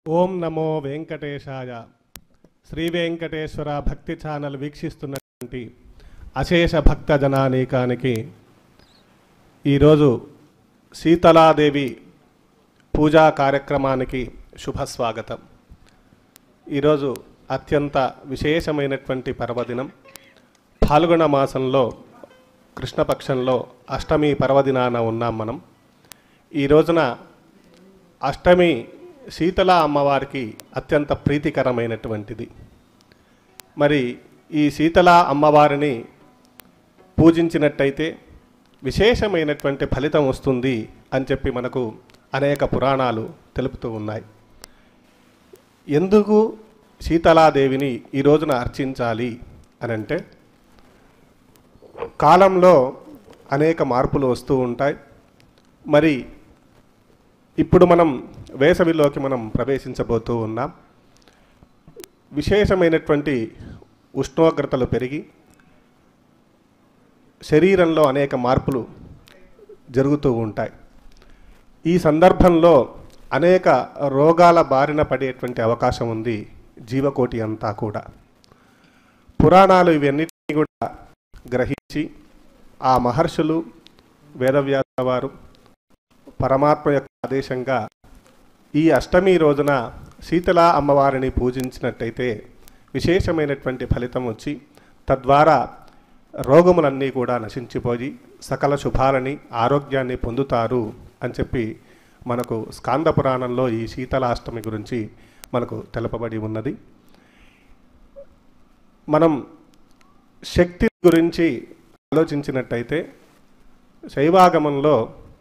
ఓం నమో వెంకటేశాయ. శ్రీ వెంకటేశ్వర భక్తి ఛానల్ వీక్షిస్తున్నటువంటి అశేష భక్త జనానీకానికి ఈరోజు శీతలాదేవి పూజా కార్యక్రమానికి శుభస్వాగతం. ఈరోజు అత్యంత విశేషమైనటువంటి పర్వదినం. ఫాల్గుణ మాసంలో కృష్ణపక్షంలో అష్టమి పర్వదినాన ఉన్నాం మనం. ఈ రోజున అష్టమి శీతల అమ్మవారికి అత్యంత ప్రీతికరమైనటువంటిది. మరి ఈ శీతల అమ్మవారిని పూజించినట్టయితే విశేషమైనటువంటి ఫలితం వస్తుంది అని చెప్పి మనకు అనేక పురాణాలు తెలుపుతూ ఉన్నాయి. ఎందుకు శీతలాదేవిని ఈ రోజున అర్చించాలి అని అంటే, కాలంలో అనేక మార్పులు వస్తూ ఉంటాయి. మరి ఇప్పుడు మనం వేసవిలోకి మనం ప్రవేశించబోతూ ఉన్నాం. విశేషమైనటువంటి ఉష్ణోగ్రతలు పెరిగి శరీరంలో అనేక మార్పులు జరుగుతూ ఉంటాయి. ఈ సందర్భంలో అనేక రోగాల బారిన పడేటువంటి అవకాశం ఉంది జీవకోటి అంతా కూడా. పురాణాలు ఇవన్నిటినీ కూడా గ్రహించి ఆ మహర్షులు, వేదవ్యాస వారు పరమాత్మ యొక్క ఆదేశంగా ఈ అష్టమి రోజున శీతల అమ్మవారిని పూజించినట్టయితే విశేషమైనటువంటి ఫలితం వచ్చి తద్వారా రోగములన్నీ కూడా నశించిపోయి సకల శుభాలని ఆరోగ్యాన్ని పొందుతారు అని చెప్పి మనకు స్కాంద పురాణంలో ఈ శీతలాష్టమి గురించి మనకు తెలుపబడి ఉన్నది. మనం శక్తి గురించి ఆలోచించినట్టయితే శైవాగమంలో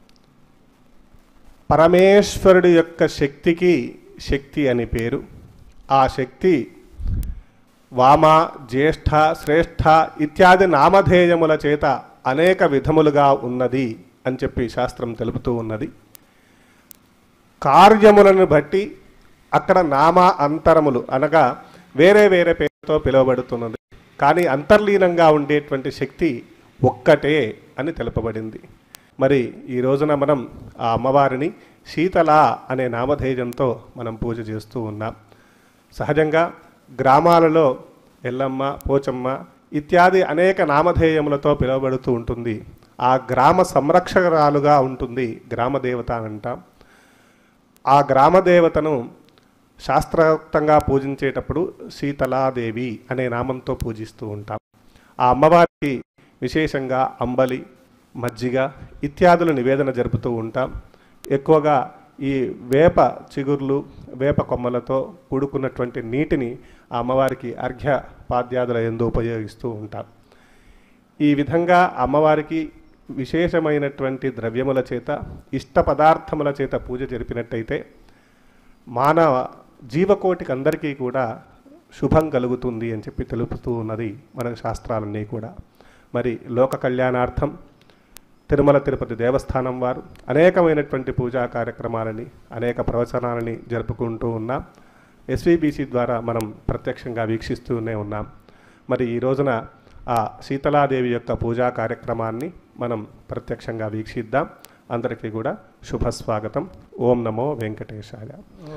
పరమేశ్వరుడి యొక్క శక్తికి శక్తి అని పేరు. ఆ శక్తి వామ, జ్యేష్ఠ, శ్రేష్ఠ ఇత్యాది నామధేయముల చేత అనేక విధములుగా ఉన్నది అని చెప్పి శాస్త్రం తెలుపుతూ ఉన్నది. కార్యములను బట్టి అక్కడ నామ అంతరములు అనగా వేరే వేరే పేరుతో పిలువబడుతున్నది. కానీ అంతర్లీనంగా ఉండేటువంటి శక్తి ఒక్కటే అని తెలుపబడింది. మరి ఈ రోజున మనం ఆ అమ్మవారిని శీతల అనే నామధేయంతో మనం పూజ చేస్తూ ఉన్నాం. సహజంగా గ్రామాలలో ఎల్లమ్మ, పోచమ్మ ఇత్యాది అనేక నామధేయములతో పిలువబడుతూ ఉంటుంది. ఆ గ్రామ సంరక్షకురాలుగా ఉంటుంది గ్రామదేవత అని అంటాం. ఆ గ్రామదేవతను శాస్త్రోక్తంగా పూజించేటప్పుడు శీతలాదేవి అనే నామంతో పూజిస్తూ ఉంటాం. ఆ అమ్మవారికి విశేషంగా అంబలి, మజ్జిగ ఇత్యాదులు నివేదన జరుపుతూ ఉంటాం. ఎక్కువగా ఈ వేప చిగుర్లు, వేప కొమ్మలతో కూడుకున్నటువంటి నీటిని ఆ అమ్మవారికి అర్ఘ్య పాద్యాదుల యందు ఉపయోగిస్తూ ఉంటాం. ఈ విధంగా అమ్మవారికి విశేషమైనటువంటి ద్రవ్యముల చేత, ఇష్ట పదార్థముల చేత పూజ జరిపినట్టయితే మానవ జీవకోటికి అందరికీ కూడా శుభం కలుగుతుంది అని చెప్పి తెలుపుతూ ఉన్నది మన శాస్త్రాలన్నీ కూడా. మరి లోక కళ్యాణార్థం తిరుమల తిరుపతి దేవస్థానం వారు అనేకమైనటువంటి పూజా కార్యక్రమాలని, అనేక ప్రవచనాలని జరుపుకుంటూ ఉన్నాం. ఎస్విబిసి ద్వారా మనం ప్రత్యక్షంగా వీక్షిస్తూనే ఉన్నాం. మరి ఈ రోజున ఆ శీతలాదేవి యొక్క పూజా కార్యక్రమాన్ని మనం ప్రత్యక్షంగా వీక్షిద్దాం. అందరికీ కూడా శుభస్వాగతం. ఓం నమో వెంకటేశాయ.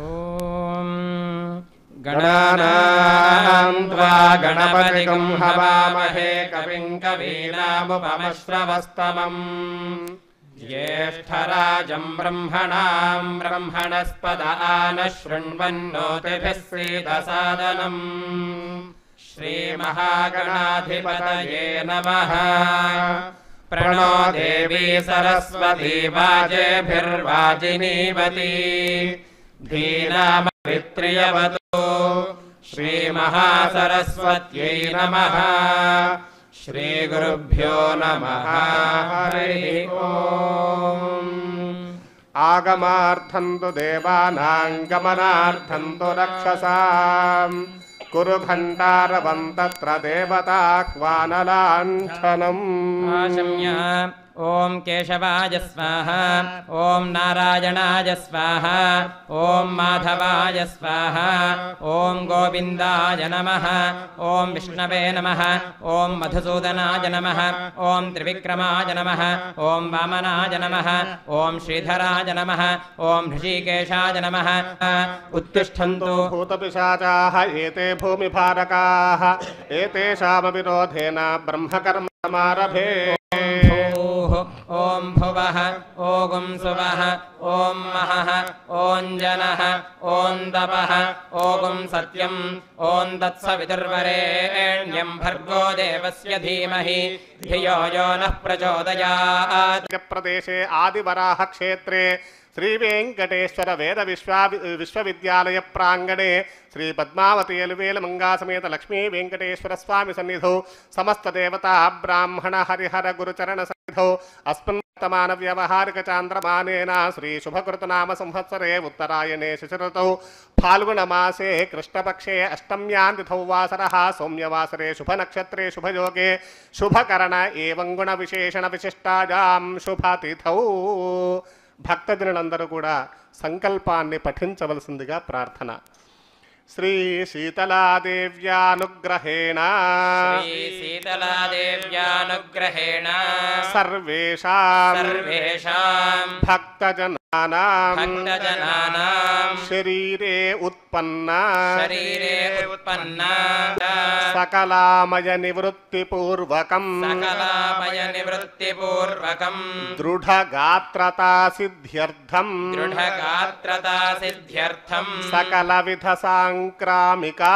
గణానాం త్వా గణపతిగం హవామహే కవిం కవీనాముపమశ్రవస్తమం జ్యేష్ఠరాజం బ్రహ్మణాం బ్రహ్మణస్పద ఆనః శృణ్వన్నోతిభిः సీదసాదనం శ్రీమహాగణాధిపతయే నమః. ప్రణో దేవీ సరస్వతీ వాజేభిర్వాజినీవతి ధీనామవిత్రియవతు శ్రీమహాసరస్వత్యై నమః. శ్రీగురుభ్యో నమః. హరి ఓం. ఆగమార్థం తు దేవానాం గమనార్థం తు రక్షసాం కురు ఘంటారవం తత్ర దేవతాహ్వానలాంఛనం. ఆశమ్య ॐ केशवाय स्वाहा ॐ नारायणाय स्वाहा ॐ माधवाय स्वाहा ॐ गोविन्दाय नमः ॐ विष्णवे नमः ॐ मधुसूदनाय नमः ॐ त्रिविक्रमाय नमः ॐ वामनाय नमः ॐ श्रीधराय नमः ॐ ऋषिकेशाय नमः उत्तिष्ठन्तु भूतपिशाचाः एते भूमिभारकाः एतेषामपि रोधेन ब्रह्मकर्म समारभे ॐ भुवः ॐ सुवः ॐ महः ॐ जनः ॐ तपः ॐ सत्यम् ॐ तत्सवितुर्वरेण्यं भर्गो देवस्य धीमहि धियो यो नः प्रचोदयात्। प्रदेशे आदिवराह क्षेत्रे श्री वेंकटेश्वर वेद विश्वविद्यालय प्रांगणे श्री पद्मावती एलुवेल मंगा समेत लक्ष्मी वेंकटेश्वर स्वामी सन्निधौ समस्त देवता ब्राह्मण हरिहर गुरुचरण सन्निधौ अस्मन्वर्तमान व्यवहारिक चांद्रमानेन श्री शुभकृतनाम संवत्सरे उत्तरायणे शिशिरतौ फाल्गुन मासे कृष्णपक्षे अष्टम्यां तिथौ वासरः सौम्यवासरे शुभनक्षत्रे शुभयोगे शुभकरण एवं गुण विशेषण विशिष्टायां शुभतिथौ భక్తజనులందరూ కూడా సంకల్పాన్ని పఠించవలసిందిగా ప్రార్థన. శ్రీ శీతలాదేవ్యానుగ్రహేణ సర్వేషాం భక్తజనానాం శరీరే ఉత్పన్న సకలామయ నివృత్తిపూర్వకం దృఢగాత్రతా సిద్ధ్యర్థం సకలవిధ సాంక్రామికా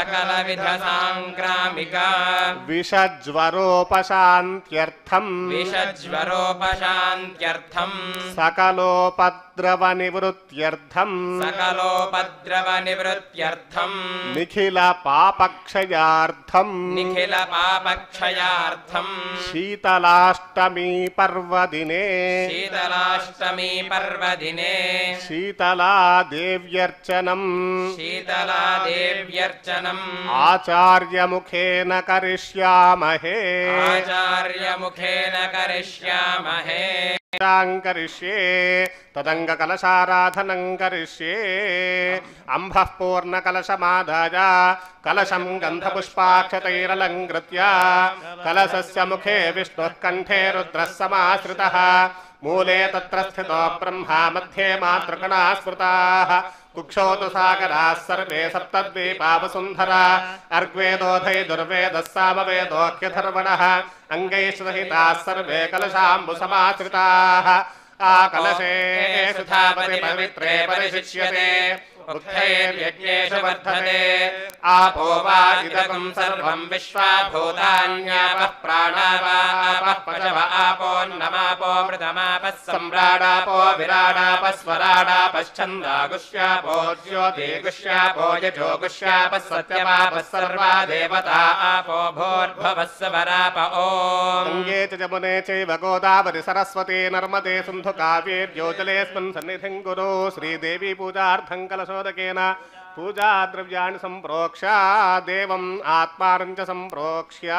విషజ్వరోపశాంత్యర్థం సకలోపద్రవ నివృత్త్యర్థం నిఖిల పాపక్షయార్థం శీతలాష్టమి పర్వదినే శీతలాదేవ్యర్చనం ఆచార్యముఖేన కరిష్యామహే కరిష్యే తదంగ కలశారాధనం కరిష్యే అంభః పూర్ణ కలశమాదాయ కలశం గంధపుష్పాక్షతైరలంకృత్య కలశస్య ముఖే విష్ణుః కంఠే రుద్రः సమాశ్రితः మూలే తత్ర స్థితో బ్రహ్మా మధ్యే మాతృగణా స్మృతాః కుక్షోతు సాగరాः సర్వే సప్తద్వీపా వసుంధరా అర్గ్వేదోధై దుర్వేదः సామవేదోऽఖ్యథర్వణः అంగైశ్సహితాः సర్వే కలశాంబు సమాశ్రితాः ఆ కలశే సుధాపతి పవిత్రే పరిశిష్యతే ఉక్తైర్యజ్ఞేషు వర్ధతే ఆపో వా ఇదకం సర్వం విశ్వాభూతాన్యాపః ప్రాణాపాపః పశవ ఆపోన్నమాపో మృతమాపః సమ్రాడాపో విరాడాపః స్వరాడాపశ్చందాగుష్యాపో జ్యోతిగుష్యాపో యజోగుష్యాపః సత్యపాపః సర్వా దేవతా ఆపో భూర్భువః స్వరాప ఓం గంగే చ జమునే చైవ గోదావరి సరస్వతి నర్మదే సింధు కావేర్యోజలేస్మిన్ సన్నిధిం కురు శ్రీదేవి పూజార్థం కలశోదకేన పూజా ద్రవ్యాణి సంప్రోక్ష్య దేవం ఆత్మానం చ సంప్రోక్ష్య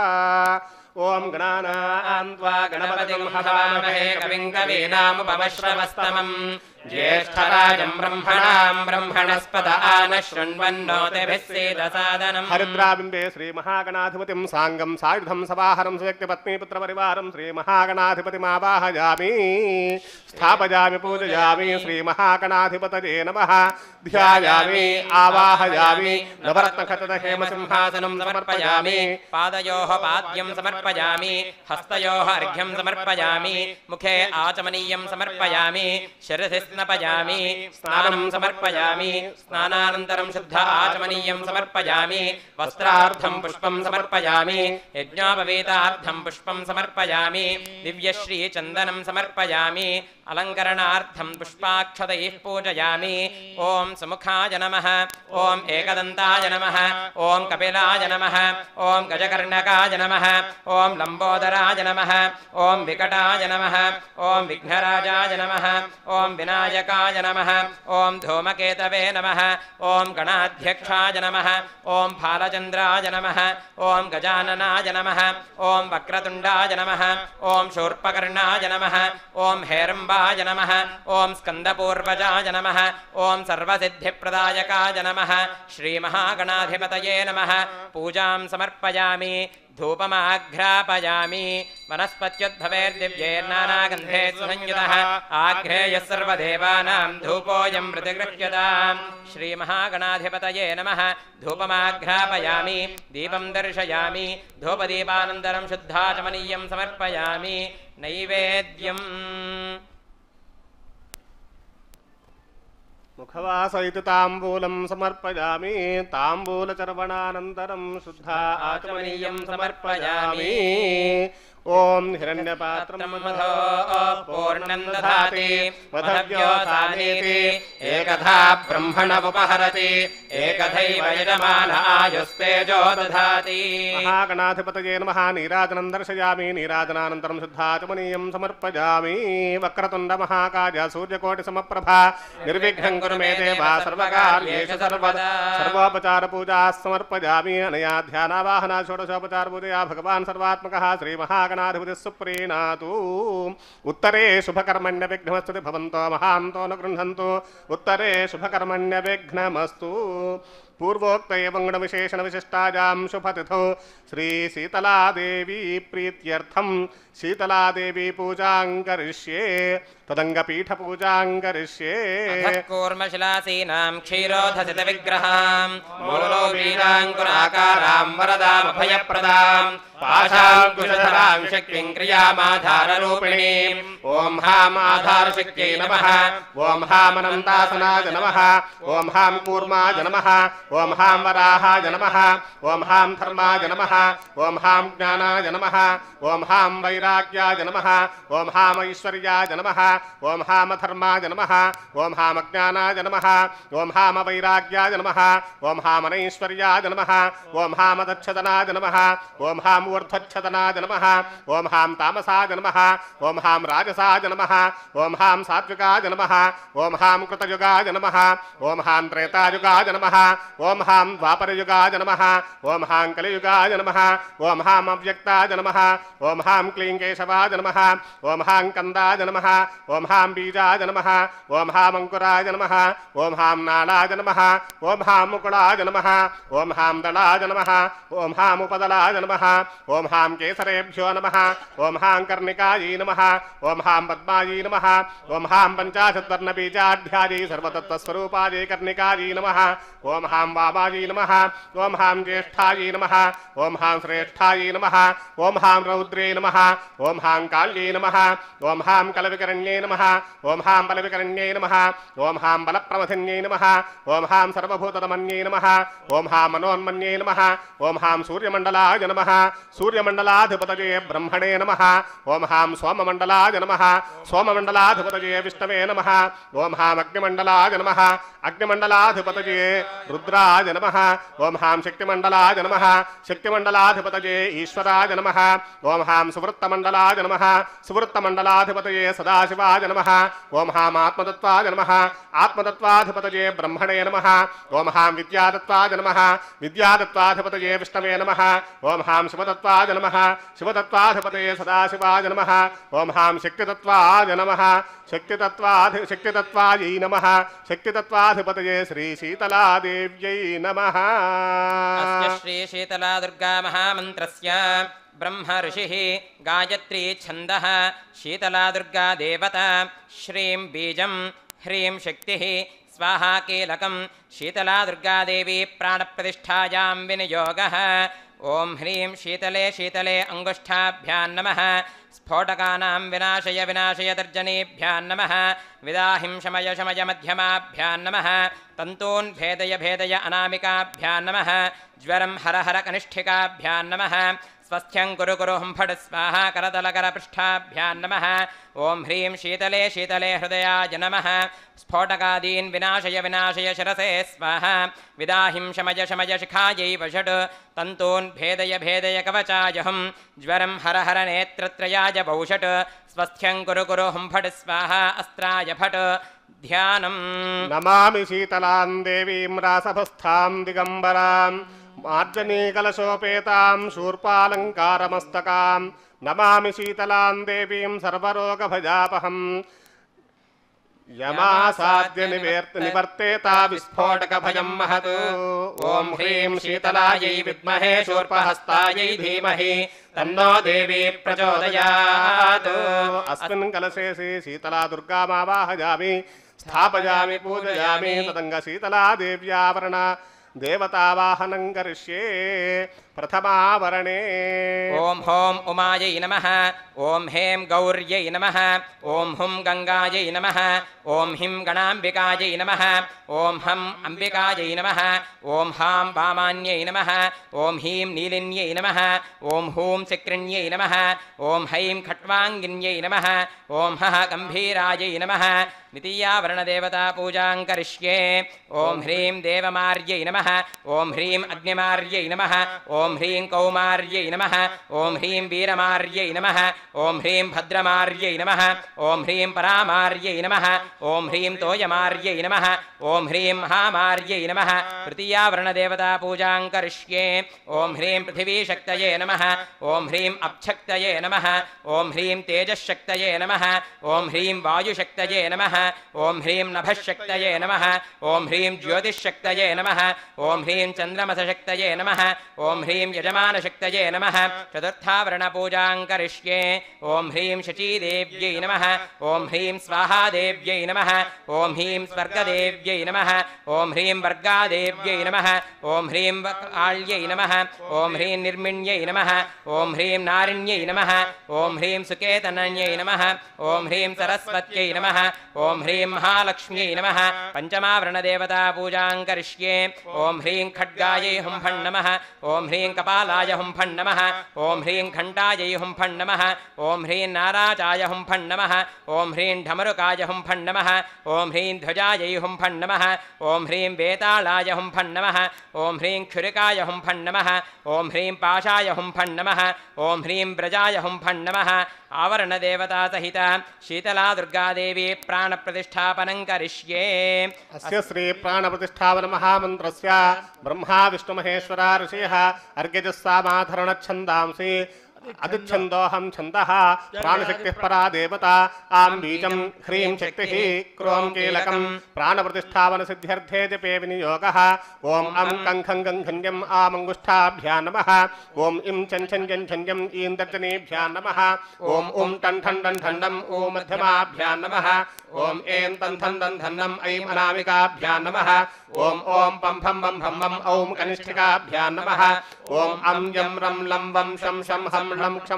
ఓం గణానాం త్వా గణపతిం హవామహే కవిం కవీనాముపమశ్రవస్తమం జ్యేష్ఠరాజం బ్రహ్మణాం బ్రహ్మణస్పద ఆనః శృణ్వన్నోతిభిः సీదసాదనం హరిద్రాబింబే శ్రీ మహాగణాధిపతిం సాంగం సాయుధం సవాహరం సువ్యక్తి పత్నీపుత్ర పరివారం శ్రీ మహాగణాధిపతిమావాహయామి స్థాపయామి పూజయామి శ్రీ మహాగణాధిపతయే నమః ధ్యాయామి ఆవాహయామి నవరత్నఖచిత హేమసింహాసనం సమర్పయామి పాదయోః పాద్యం సమర్పయామి హస్తయోః అర్ఘ్యం సమర్పయామి ముఖే ఆచమనీయం సమర్పయామి శిరసి స్నాపయామి స్నానం సమర్పయామి స్నానానంతరం శుద్ధ ఆచమనీయం సమర్పయామి వస్త్రార్థం పుష్పం సమర్పయామి యజ్ఞోపవీతార్థం పుష్పం సమర్పయామి దివ్యశ్రీ చందనం సమర్పయామి అలంకరణార్థం పుష్పాక్షతైః పూజయామి ఓం సుముఖాయ నమః ॐ एकदन्ताय नमः ॐ कपिलाय नमः ॐ गजकर्णकाय नमः ॐ लम्बोदराय नमः ॐ विकटाय नमः ॐ विघ्नराजाय नमः ॐ विनायकाय नमः ॐ धूमकेतवे नमः ॐ गणाध्यक्षाय नमः ॐ फालचन्द्राय नमः ॐ गजाननाय नमः ॐ वक्रतुण्डाय नमः ॐ शूर्पकर्णाय नमः ॐ हेरम्बाय नमः ॐ स्कन्दपूर्वजाय नमः ॐ सर्वसिद्धिप्रदायकाय नमः श्रीमहागणाधिपतये नमः पूजां समर्पयामि धूपमाघ्रापयामि वनस्पत्युद्भवेर्दिव्यैर्नानागन्धे सुसंयुतः आघ्रेयः सर्वदेवानां धूपोऽयं प्रतिगृह्यताम् श्रीमहागणाधिपतये नमः धूपमाघ्रापयामि दीपं दर्शयामि धूपदीपानन्तरं शुद्धाचमनीयं समर्पयामि नैवेद्यम् मुखवासयितु ताम्बूलं समर्पयामि ताम्बूलचर्वणानन्तरं शुद्धा आचमनीयं समर्पयामि ओम हिरण्यपात्रं मधो पूर्णं दधाति मधव्योसानीति एकधा ब्रह्मणमुपहरति एकधैव यजमान आयुस्तेजो दधाति महागणाधिपतये नमः नीराजनं दर्शयामि नीराजनानन्तरं शुद्धाचमनीयं समर्पयामि वक्रतुण्ड महाकाय सूर्यकोटिसमप्रभा निर्विघ्नं कुरु मे देव सर्वकार्येषु सर्वदा सर्वोपचारपूजा समर्पयामि अनया ध्यानावाहना षोडशोपचारपूजया भगवान् सर्वात्मकः श्रीमहागणाधिपतिः सुप्रीणातु उत्तरे शुभकर्मण्यविघ्नमस्तु भवन्तो महान्तो न गृह्णन्तु उत्तरे शुभकर्मण्यविघ्नमस्तु पूर्वोक्त एवं गुणविशेषण विशिष्टायां शुभतिथौ श्री शीतला देवी प्रीत्यर्थं शीतला देवी पूजां करिष्ये तदंगपीठ पूजां करिष्ये कूर्मशिलासीनां क्षीरोधसित विग्रहां मूलो वीराङ्कुराकारां वरदामभयप्रदां पाशाङ्कुशधरां शक्तिं क्रियामाधाररूपिणीं ॐ हां आधारशक्त्यै नमः ॐ हां अनन्तासनाय नमः ॐ हां कूर्माय नमः ॐ हां वराहाय नमः ॐ हां धर्माय नमः ॐ हां ज्ञानाय नमः ॐ हां वैराग्याय नमः ॐ हां ऐश्वर्याय नमः ॐ हां धर्माय नमः ॐ हां अज्ञानाय नमः ॐ हां वैराग्याय नमः ॐ हां अनैश्वर्याय नमः ॐ हां दच्छदनाय नमः ॐ हां ऊर्ध्वच्छदनाय नमः ॐ हां तामसाय नमः ॐ हां राजसाय नमः ॐ हां सात्विकाय नमः ॐ हां कृतयुगाय नमः ॐ हां त्रेतायुगाय नमः ॐ हां द्वापरयुगाय नमः ॐ हां कलियुगाय नमः ॐ हां अव्यक्ताय नमः ॐ हां क्लीं केशवाय नमः ॐ हां कंदाय नमः ॐ हां बीजाय नमः ॐ हां अंकुराय नमः ॐ हां नालाय नमः ॐ हां मुकुलाय नमः ॐ हां दलाय नमः ॐ हां उपदलाय नमः ॐ हां केसरेभ्यो नमः ॐ हां कर्णिकायै नमः ॐ हां पद्मायै नमः ॐ हां पंचाशद्वर्णबीजाढ्यायै सर्वतत्त्वस्वरूपायै कर्णिकायै नमः ॐ हां वामायै नमः ॐ हां ज्येष्ठायै नमः ॐ हां श्रेष्ठायै नमः ॐ हां रौद्रे नमः ॐ हां काल्यै नमः ॐ हां कलविकरण्यै नमः ॐ हां बलविकरण्यै नमः ॐ हां बलप्रमथिन्यै नमः ॐ हां सर्वभूतदमन्यै नमः ॐ हां मनोन्मन्यै नमः ॐ हां सूर्यमण्डलाय नमः सूर्यमण्डलाधिपतये ब्रह्मणे नमः ॐ हां सोममण्डलाय नमः सोममण्डलाधिपतये विष्णवे नमः ॐ हां अग्निमण्डलाय नमः अग्निमण्डलाधिपतये रुद्राय नमः ॐ हां शक्तिमण्डलाय नमः शक्तिमण्डलाधिपतये ईश्वराय नमः ॐ हां सुवृत्तमण्डलाय नमः सुवृत्तमण्डलाधिपतये सदाशिवाय नमः ॐ हां आत्मतत्त्वाय नमः आत्मतत्त्वाधिपतये ब्रह्मणे नमः ॐ हां विद्यातत्त्वाय नमः विद्यातत्त्वाधिपतये विष्णवे नमः ॐ हां शिवतत्त्वाय नमः शिवतत्त्वाधिपतये सदाशिवाय नमः ॐ हां शक्तितत्त्वाय नमः शक्तितत्त्वायै नमः शक्तितत्त्वाधिपतये श्री शीतला देव्यै नमः अस्य श्री शीतला दुर्गा महामन्त्रस्य ब्रह्म ऋषिः गायत्री छन्दः शीतला दुर्गा देवता श्रीं बीजं ह्रीं शक्तिः स्वाहा कीलकं शीतला दुर्गा देवी प्राणप्रतिष्ठायां विनियोगः ॐ ह्रीं शीतले शीतले अङ्गुष्ठाभ्यां नमः स्फोटकानां विनाशय विनाशय तर्जनीभ्यां नमः विदाहिं शमय शमय मध्यमाभ्यां नमः तन्तून् भेदय भेदय अनामिकाभ्यां नमः ज्वरं हर हर कनिष्ठिकाभ्यां नमः स्वस्थ्यं कुरु कुरु हुं फट् स्वाहा करतलकरपृष्ठाभ्यां नमः ॐ ह्रीं शीतले शीतले हृदयाय नमः स्फोटकादीन् विनाशय विनाशय शिरसे स्वाहा विदाहिं शमय शमय शिखायै वषट् तन्तून् भेदय भेदय कवचायहं ज्वरं हर हर नेत्रत्रयाय वौषट् स्वस्थ्यं कुरु कुरु हुं फट् स्वाहा अस्त्राय फट् ध्यानम् नमामि शीतलां देवीं रासभस्थां दिगम्बरां मार्जनीकलशोपेतां शूर्पालङ्कारमस्तकां नमामि शीतलां देवीं सर्वरोगभयापहम् यमासाद्य निवर्तेता विस्फोटकभयं महत् ॐ ह्रीं शीतलायै विद्महे शूर्पहस्तायै धीमहि तन्नो देवी प्रचोदयात् अस्मिन् कलशे शीतला दुर्गामावाहयामि स्थापयामि पूजयामि तदङ्गशीतला देव्यावरणा देवतावाहनं करिष्ये प्रथमावरणे ॐ हों उमायै नमः ॐ हें गौर्यै नमः ॐ हुं गङ्गायै नमः ॐ हिं गणाम्बिकायै नमः ॐ हं अम्बिकायै नमः ॐ हां वामान्यै नमः ॐ हीं नीलिन्यै नमः ॐ हूं चक्रिण्यै नमः ॐ हैं खट्वाङ्गिन्यै नमः ॐ हः गम्भीरायै नमः द्वितीयावरणदेवता पूजां करिष्ये ॐ ह्रीं देवमार्यै नमः ॐ ह्रीं अग्निमार्यै नमः ॐ ह्रीं कौमार्यै नमः ॐ ह्रीं वीरमार्यै नमः ॐ ह्रीं भद्रमार्यै नमः ॐ ह्रीं परामार्यै नमः ॐ ह्रीं तोयमार्यै नमः ॐ ह्रीं महामार्यै नमः तृतीयावरणदेवता पूजां करिष्ये ॐ ह्रीं पृथिवीशक्तये नमः ॐ ह्रीं अप्शक्तये नमः ॐ ह्रीं तेजश्शक्तये नमः ॐ ह्रीं वायुशक्तये नमः ॐ ह्रीं नभश्शक्तये नमः ॐ ह्रीं ज्योतिश्शक्तये नमः ॐ ह्रीं चन्द्रमसशक्तये नमः ॐ ह्रीं यजमानशक्तये नमः चतुर्थावरणपूजां करिष्ये ॐ ह्रीं शचीदेव्यै नमः ॐ ह्रीं स्वाहादेव्यै नमः ॐ ह्रीं स्वर्गदेव्यै नमः ॐ ह्रीं वर्गादेव्यै नमः ॐ ह्रीं आళ్यै नमः ॐ ह्रीं निर्मिण्यै नमः ॐ ह्रीं नारिण्यै नमः ॐ ह्रीं सुकेतनन्यै नमः ॐ ह्रीं सरस्वत्यै नमः ॐ ह्रीं महालक्ष्म्यै नमः पञ्चमावरणदेवता पूजां करिष्ये ॐ ह्रीं खड्गायै हुं फट् नमः ॐ ह्रीं कपालाय हुं फट् नमः ॐ ह्रीं घण्टायै हुं फट् नमः ॐ ह्रीं नाराजाय हुं फट् नमः ॐ ह्रीं ढमरुकाय हुं फट् नमः ॐ ह्रीं ध्वजायै हुं फट् नमः ॐ ह्रीं वेतालाय हुं फट् नमः ॐ ह्रीं क्षुरिकाय हुं फट् नमः ॐ ह्रीं पाशाय हुं फट् नमः ॐ ह्रीं व्रजाय हुं फट् नमः आवरणदेवता सहित शीतला दुर्गादेवी प्राणप्रतिष्ठापनं करिष्ये अस्य श्री प्राणप्रतिष्ठापन महामन्त्रस्य ब्रह्मा विष्णुमहेश्वरा ऋषयः अर्घ्यजस्सामाधरणच्छन्दांसि अदिच्छन्दोऽहं छन्दः प्राणशक्तिः परा देवता आं बीजं ह्रीं शक्तिः क्रों कीलकं प्राणप्रतिष्ठापनसिद्ध्यर्थे जपे विनियोगः ॐ अं कङ्खं गङ्खन्यम् आमङ्गुष्ठाभ्यां नमः ॐ इं चञ्छञ्जञ्छञ्जम् ईं तर्जनीभ्यां नमः ॐ ॐ टन् ठन् टन् ठण्डम् ॐ मध्यमाभ्यां नमः ॐ ऐं तन् थन् तन् थन्नम् ऐं अनामिकाभ्यां नमः ॐ ॐ पं फं बं भं बम् ॐ कनिष्ठिकाभ्यां नमः ॐ अं यं रं लं वं शं शं हं लं क्षं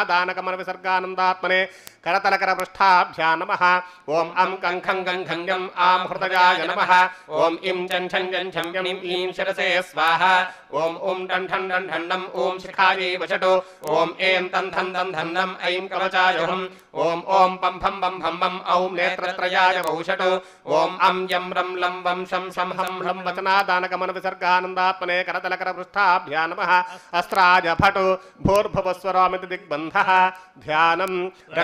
वचनादानकमनविसर्गानन्दात्मने करतलकरपृष्ठाभ्यां नमः ॐ अं कङ्खं गङ्खन्यम् आं हृदयाय नमः ॐ इं चञ्छञ्जञ्छञ्जम् ईं शिरसे स्वाहा ॐ ॐ टन् ठन् टन् ठण्डम् ॐ शिखायै वषटु ॐ ऐं तन् थन् तन् धन्नम् ऐं कवचाय हुम् ॐ ॐ पं फं बं भं बम् ॐ नेत्रत्रयाय वौषटु ॐ अं यं रं लं वं शं शं हं लं वचनादानकमनविसर्गानन्दात्मने करतलकरपृष्ठाभ्यां नमः अस्त्राय फट् भूर्भुवस्वरामिति दिग्बन्धः ध्यानं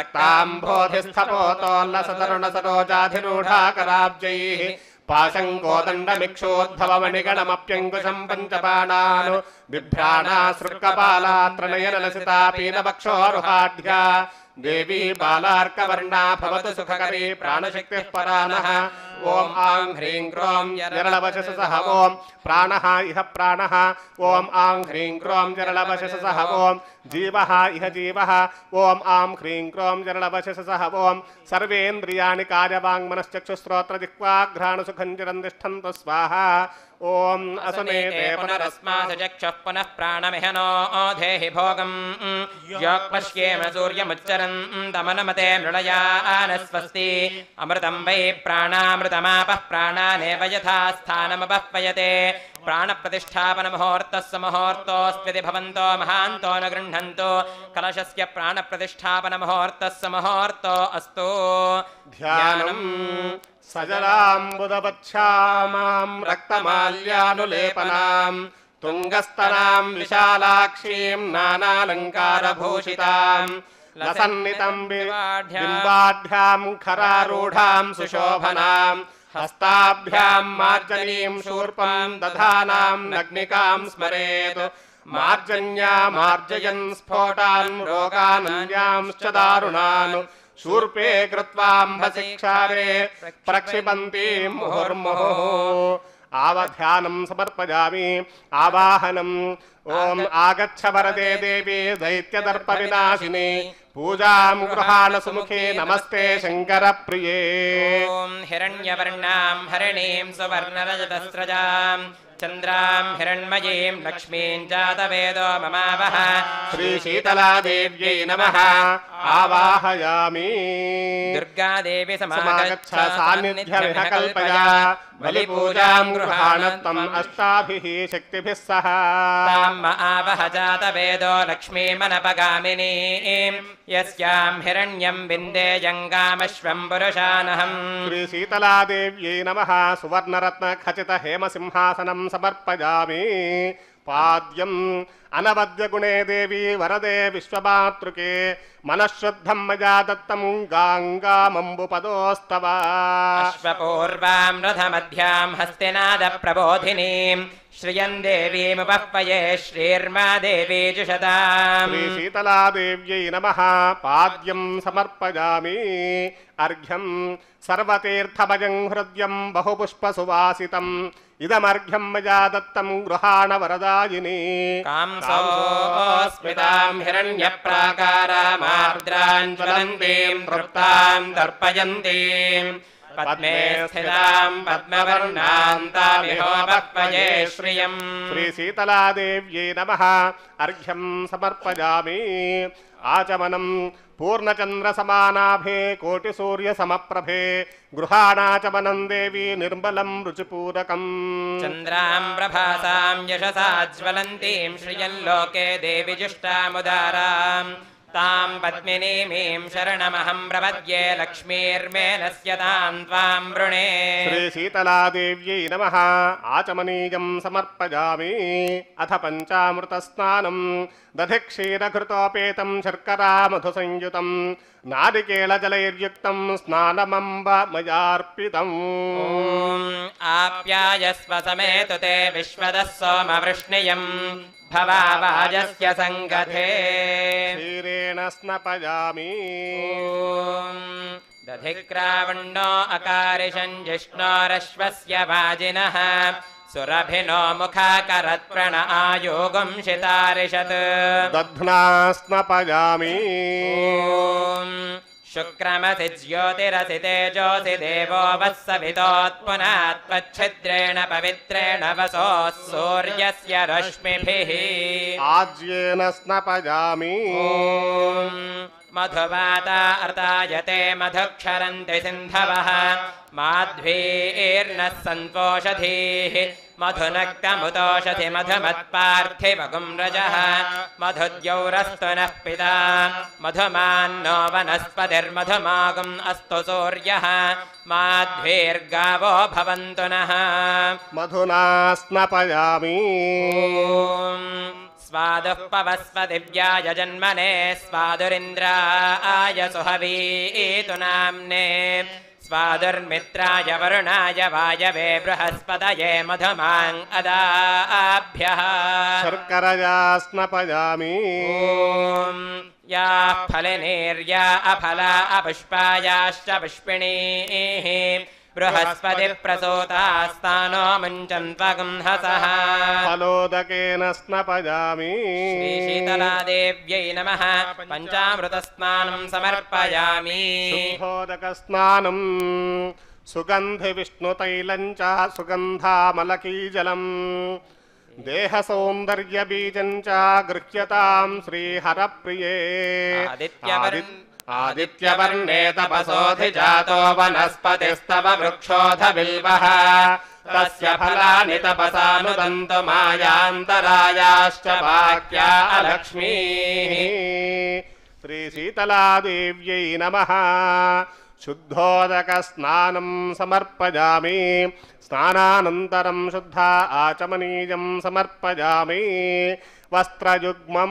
रक्ताम्भोधिस्थपोतोल्लसतरुणसरोजाधिरूढाकराब्जैः पाशं गोदण्डमिक्षोद्भवमणिगणमप्यङ्कुशं पञ्चबाणान् बिभ्राणासृक्कपाला त्रणयनलसिता पीनवक्षोरुहाढ्या देवी बालार्कवर्णा भवतु सुखकरी प्राणशक्तिः परानः ॐ आं ह्रीं क्रों जरलवशसः ॐ प्राणः इह प्राणः ॐ आं ह्रीं क्रों जरलवशसः ॐ जीवः इह जीवः ॐ आं ह्रीं क्रों जरलवशसः ॐ सर्वेन्द्रियाणि कार्यवाङ्मनश्चक्षुश्रोत्रजिह्वाघ्राणसुखं चिरं तिष्ठन्तु स्वाहा ॐ असनेते पुनरस्मात् चक्षुः पुनः प्राणमिह नो देहि भोगम् योक्पश्येम सूर्यमुच्चरन् दमनमते मृळया न स्वस्ति अमृतं वै प्राणामृतम् अमृतमापः प्राणानेव यथा स्थानमपह्वयते प्राणप्रतिष्ठापनमुहूर्तः मुहूर्तोऽस्त्विति भवन्तो महान्तो न गृह्णन्तु कलशस्य प्राणप्रतिष्ठापनमुहूर्तः मुहूर्तो अस्तु ध्यानम् सजलाम्बुदवच्छामां रक्तमाल्यानुलेपनाम् तुङ्गस्तनां विशालाक्षीं नानालङ्कारभूषिताम् लसन्नितं बिम्बाढ्यां खरारूढां सुशोभनाम् हस्ताभ्यां मार्जनीं शूर्पं दधानां नग्निकां स्मरेत् मार्जन्या मार्जयन् स्फोटान् रोगानन्यांश्च दारुणान् शूर्पे कृत्वाम्भसिक्षारे प्रक्षिपन्तीं मुहुर्मुहुः आवध्यानं समर्पयामि आवाहनम् ओम आगच्छ वरदे देवी दैत्यदर्पविनाशिनी पूजां गृहाण सुमुखे नमस्ते शङ्करप्रिये ओम हिरण्यवर्णां हरिणीं सुवर्णरजतस्रजां चन्द्रां हिरण्मयीं लक्ष्मीं जातवेदो ममावह श्रीशीतलादेव्यै नमः आवाहयामि दुर्गादेवी समागच्छ सान्निध्यमिह कल्पया बलिपूजां गृहाण त्वम् अष्टाभिः शक्तिभिः सह ताम् आवह जातवेदो लक्ष्मीमनपगामिनीं यस्यां हिरण्यं विन्देयङ्गामश्वं पुरुषानहम् श्रीशीतलादेव्यै नमः सुवर्णरत्नखचितहेमसिंहासनं समर्पयामि पाद्यम् अनवद्यगुणे देवी वरदे विश्वमातृके मनःशुद्धं मया दत्तं गाङ्गामम्बुपदोस्तव अश्वपूर्वां रथमध्यां हस्तिनादप्रबोधिनीं श्रियं देवीमुपह्वये श्रीर्मा देवी जुषताम् श्रीशीतलादेव्यै नमः पाद्यं समर्पयामि अर्घ्यं सर्वतीर्थमयं हृद्यं बहुपुष्पसुवासितम् इदमर्घ्यं मया दत्तं गृहाण वरदायिनी कांसोऽस्मितां हिरण्यप्राकारामार्द्रां ज्वलन्तीं तृप्तां दर्पयन्तीं पद्मे स्थितां पद्मवर्णां तामिहोपह्वये श्रियम् श्रीशीतलादेव्यै नमः अर्घ्यं समर्पयामि आचमनं पूर्णचन्द्रसमानाभे कोटिसूर्यसमप्रभे गृहाणाचमनं देवी निर्मलं रुचिपूरकम् चन्द्रां प्रभासां यशसा ज्वलन्तीं श्रियल्लोके देवी जुष्टामुदाराम् तां पद्मिनीमीं शरणमहं प्रपद्ये लक्ष्मीर्मे नश्यतां त्वां वृणे श्रीशीतलादेव्यै नमः आचमनीयं समर्पयामि अथ पञ्चामृतस्नानं दधिक्षीरघृतोपेतं शर्करा मधुसंयुतं नारिकेलजलैर्युक्तं स्नानमम्ब मयार्पितम् आप्यायस्व समेतु ते विश्वदः सोमवृष्णियम् भवावाजस्य सङ्गते क्षीरेण स्नपयामि दधिक्रावण्णो अकारिशं जिष्णोरश्वस्य वाजिनः सुरभिनो मुखाकरत्प्रण आयोगं शितारिषत् दध्ना स्नपयामि शुक्रमसि ज्योतिरसि तेजोऽसि देवो वत्सवितोत्पुनात्वच्छिद्रेण पवित्रेण वसोः सूर्यस्य रश्मिभिः आज्येन स्नपयामि मधुवाता अर्तायते मधुक्षरन्ति सिन्धवः माध्वीर्नः सन्तोषधीः मधुनक्तमुतोषधि मधुमत्पार्थिवगुं रजः मधुद्यौरस्तु नः पिता मधुमान्नो वनस्पतिर्मधुमागुम् अस्तु सूर्यः माध्वीर्गावो भवन्तु नः मधुना स्नपयामि स्वादुः पवस्व दिव्याय जन्मने स्वादुरिन्द्राय सुहवीतु नाम्ने स्वादुर्मित्राय वरुणाय वायवे बृहस्पतये मधुमान् अदाभ्यः शर्करया स्नपयामि या फलिनीर्या अफला अपुष्पायाश्च पुष्पिणीः बृहस्पतिप्रसूतास्तानो मुञ्चन्त्वगुंहसः फलोदकेन स्नपयामि श्रीशीतलादेव्यै नमः पञ्चामृतस्नानं समर्पयामि शुद्धोदकस्नानं सुगन्धिविष्णुतैलं च सुगन्धामलकीजलम् देहसौन्दर्यबीजं च गृह्यतां श्रीहरप्रिये आदित्यवर्णे तपसोऽधिजातो वनस्पतिस्तव वृक्षोऽथ बिल्वः तस्य फलानि तपसानुदन्तु मायान्तरायाश्च वाक्या अलक्ष्मीः श्रीशीतलादेव्यै नमः शुद्धोदकस्नानं समर्पयामि स्नानानन्तरं शुद्धा आचमनीयं समर्पयामि वस्त्रयुग्मं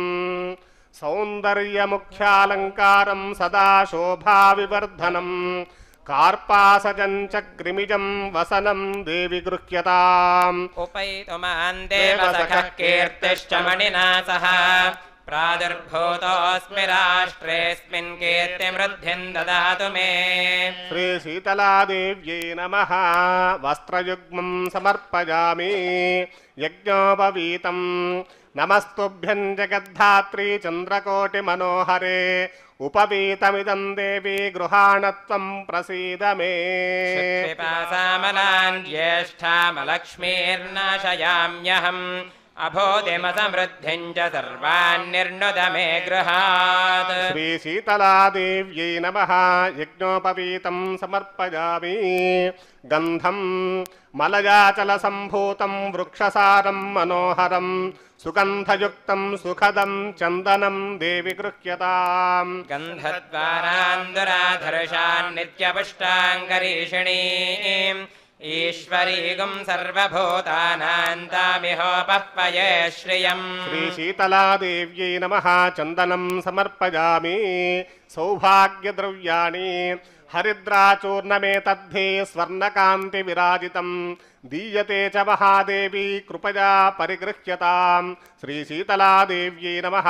सौन्दर्यमुख्यालङ्कारं सदा शोभाविवर्धनं कार्पासजं च कृमिजं वसनं देवि गृह्यताम् उपैतुमान् देवसखः कीर्तिश्च मणिना सह प्रादुर्भूतोऽस्मि राष्ट्रेऽस्मिन् कीर्तिमृद्धिं ददातु मे श्रीशीतलादेव्यै नमः वस्त्रयुग्मं समर्पयामि यज्ञोपवीतं नमस्तुभ्यं जगद्धात्री चन्द्रकोटिमनोहरे उपवीतमिदं देवी गृहाणत्वं प्रसीद मे पिपासामलान् ज्येष्ठामलक्ष्मीर्नाशयाम्यहम् अभूतिमसमृद्धिं च सर्वान्निर्णुद मे गृहात् श्रीशीतलादेव्यै नमः यज्ञोपवीतं समर्पयामि गन्धं मलयाचलसम्भूतं वृक्षसारं मनोहरं सुगन्धयुक्तं सुखदं चन्दनं देवि गृह्यताम् गन्धद्वारान्दुराधर्षान् नित्यपुष्टाङ्गरीषिणीम् ईश्वरीगुं सर्वभूतानां तामिहोपह्वये श्रियम् श्रीशीतलादेव्यै नमः चन्दनं समर्पयामि सौभाग्यद्रव्याणि हरिद्राचूर्णमेतद्धि स्वर्णकान्तिविराजितं दीयते च महादेवी कृपया परिगृह्यताम् श्रीशीतलादेव्यै नमः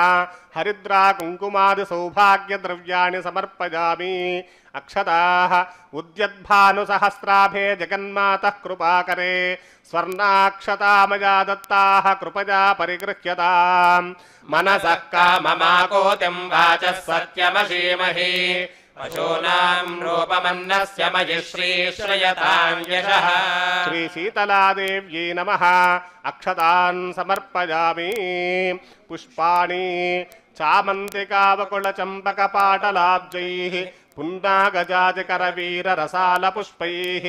हरिद्राकुङ्कुमादिसौभाग्यद्रव्याणि समर्पयामि अक्षताः उद्यद्भानुसहस्राभे जगन्मातः कृपाकरे स्वर्णाक्षता मया दत्ताः कृपया परिगृह्यताम् मनसः काममाकोतिं वाचः सत्यमशीमहि पशूनां रूपमन्नस्य मयि श्रीश्रयतां यशः श्रीशीतलादेव्यै नमः अक्षतान् समर्पयामि पुष्पाणि चामन्तिकावकुलचम्पकपाटलाब्जैः पुन्नागजाजकरवीररसालपुष्पैः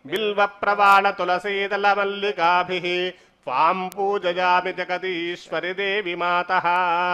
बिल्वप्रवालतुलसीदलमल्लिकाभिः त्वां पूजयामि जगदीश्वरि देवि मातः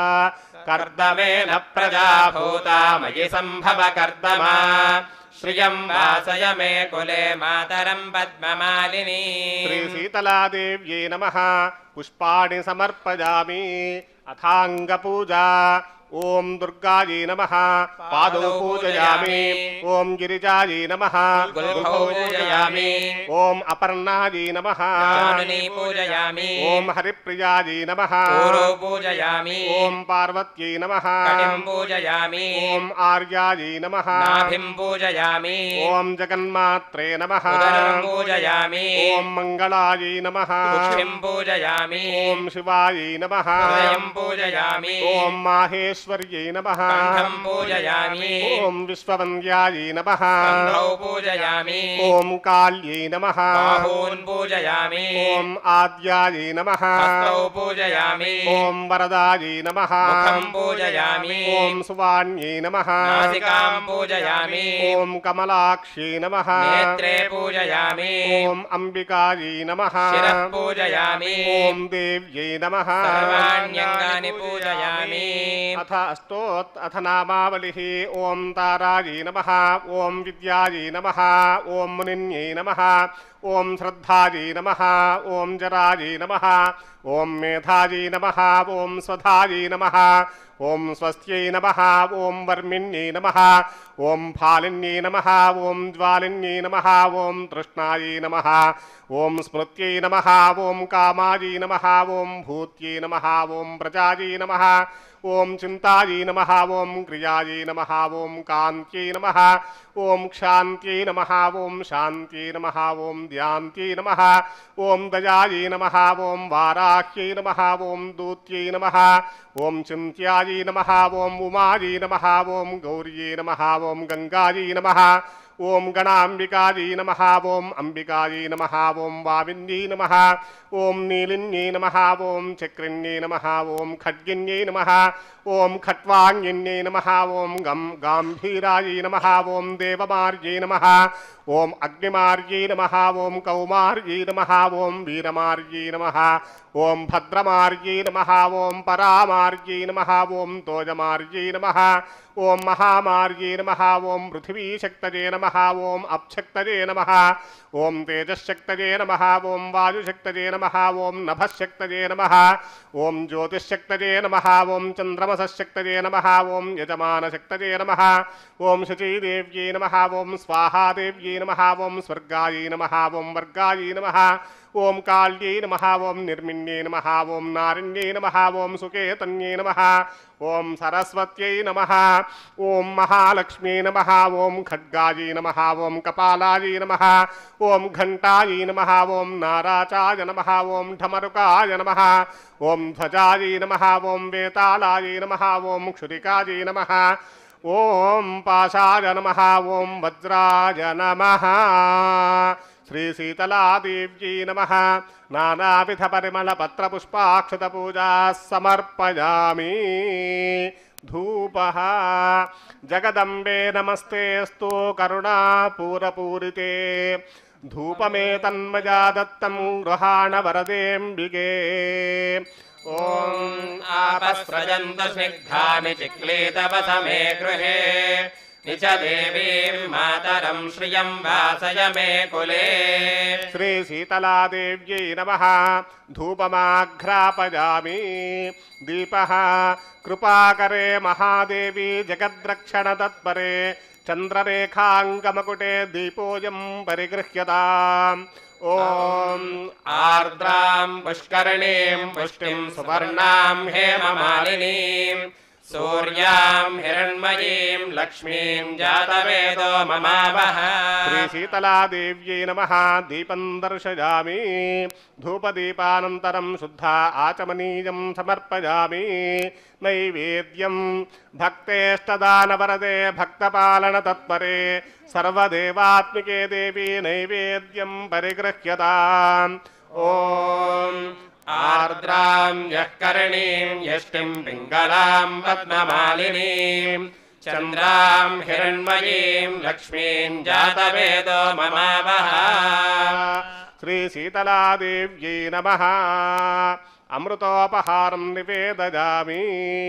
कर्दमेन प्रजा भूता मयि सम्भव कर्दमा श्रियं वासय मे कुले मातरं पद्ममालिनी श्रीशीतलादेव्यै नमः पुष्पाणि समर्पयामि अथाङ्गपूजा ओम दुर्गायै नमः पादौ पूजयामि ओम गिरिजायै नमः गुल्फौ पूजयामि ओम अपर्णायै नमः जाननी पूजयामि ओम हरिप्रियायै नमः ऊरो पूजयामि ओम पार्वत्यै नमः कटिं पूजयामि ओम आर्यायै नमः नाभिं पूजयामि ओम जगन्मात्रे नमः उदरं पूजयामि ओम मंगलायै नमः कुक्षिं पूजयामि ओम शिवायै नमः हृदयं पूजयामि ओम माहेश्वर्यै नमः कण्ठं पूजयामि ओम विश्ववन्द्यायै नमः कन्धौ पूजयामि ओम काल्यै नमः बाहून् पूजयामि ओम आद्यायै नमः हस्तौ पूजयामि ओम वरदायै नमः मुखं पूजयामि ओम सुवाण्यै नमः नासिकां पूजयामि ओम कमलाक्ष्यै नमः नेत्रे पूजयामि ओम अंबिकायै नमः शिरः पूजयामि ओम देव्यै नमः सर्वाण्यङ्गानि पूजयामि अथ नामावलिः ओम तारायै नमः ओम विद्यायै नमः ओम मुनिन्यै नमः ओम श्रद्धायै नमः ओम जरायै नमः ओम मेधायै नमः ओम स्वधायै नमः ओम स्वस्त्यै नमः ओम वर्मिण्यै नमः ओम फालिन्यै नमः ओम ज्वालिन्यै नमः ओम तृष्णायै नमः ओम स्मृत्यै नमः ओम कामायै नमः ओम भूत्यै नमः ओम प्रजायै नमः ओम चिन्तायै नमः ओम क्रियायै नमः ओम कान्त्यै नमः ओम क्षान्त्यै नमः ओम शान्त्यै नमः ओम ध्यान्त्यै नमः ओम दयायै नमः ओम वाराह्यै नमः ओम दूत्यै नमः ओम चिन्त्यायै नमः ओम उमायै नमः ओम गौर्यै नमः ओम गंगायै नमः ఓం గణాంబికాయై నమః ఓం అంబికాయై నమః ఓం వావిన్యై నమః ఓం నీలిన్యై నమః ఓం చక్రిణ్యై నమః ఓం ఖడ్గిన్యై నమః ఓం ఖట్వాంగిన్యై నమః ఓం గాంభీరాయై నమః ఓం దేవమార్యై నమః ఓం అగ్నిమార్యై నమః ఓం కౌమార్యై నమః ఓం వీరమార్యై నమః ఓం భద్రమార్యై నమః ఓం పరామార్యై నమః ఓం తోజమార్యై నమః ఓం మహామార్యై నమః ఓం పృథివీశక్తజే నమః ఓం అప్శక్తజే నమః ఓం తేజశ్శక్తజే నమః ఓం వాయుశక్తజే నమః ఓం నభశ్శక్తజే నమః ఓం జ్యోతిశ్శక్తజే నమః ఓం చంద్రమసశక్తజే నమః ఓం యజమానశక్తజే నమః ఓం శచీదేవ్యై నమః ఓం స్వాహాదేవ్యై నమః ఓం స్వర్గాయై నమః ఓం వర్గాయై నమః ఓం కాళ్యై నమః ఓం నిర్మిణ్యై నమః ఓం నారిణ్యై నమః ఓం సుకేతన్యై నమః ఓం సరస్వత్యై నమః ఓం మహాలక్ష్మ్యై నమః ఓం ఖడ్గాయై నమః ఓం కపాలాయై నమః ఓం ఘంటాయై నమః ఓం నారాచాయ నమః ఓం ఢమరుకాయ నమః ఓం ధ్వజాయై నమః ఓం వేతాళాయై నమః ఓం క్షురికాయై నమః ఓం పాశాయ నమః ఓం వజ్రాయ నమః శ్రీ సీతలాదేవ్యై నమః నానావిధ పరిమళ పత్ర పుష్పాక్షత పూజా సమర్పయామి ధూపః జగదంబే నమస్తేస్తు కరుణాపూరపూరితే ధూపమేతన్మయా దత్తం గృహాణ వరదేంబికే ఓం ఆపస్రజంతు స్నిగ్ధాని చిక్లీతవసమే గృహే నిచ దేవీం మాతరం శ్రియం వాసయ మే కులే శ్రీ సీతలాదేవ్యై నమః ధూపమాఘ్రాపయామి దీపః కృపాకరే మహాదేవి జగద్రక్షణ తత్పరే చంద్రరేఖాంగమకుటే దీపోయం పరిగృహ్యతాం ఓం ఆర్ద్రాం పుష్కరిణీం పుష్టిం సువర్ణాం హేమమాలినీం సూర్యాం హిరణ్మయీం లక్ష్మీం జాతవేదో మమావహ శ్రీ సీతలాదేవ్యై నమః దీపం దర్శయామి ధూపదీపానంతరం శుద్ధ ఆచమనీయం సమర్పయామి నైవేద్యం భక్తేష్టదానవరదే భక్తపాలన తత్పరే సర్వదేవాత్మికే దేవి నైవేద్యం పరిగృహ్యతాం ఓం ఆర్ద్రాం యః కరణీం యష్టిం పింగళాం పద్మమాలినీం చంద్రాం హిరణ్మయీం లక్ష్మీం జాతవేదో మమావహ శ్రీ సీతలాదేవ్యై నమః అమృతోపహారం నివేదయామి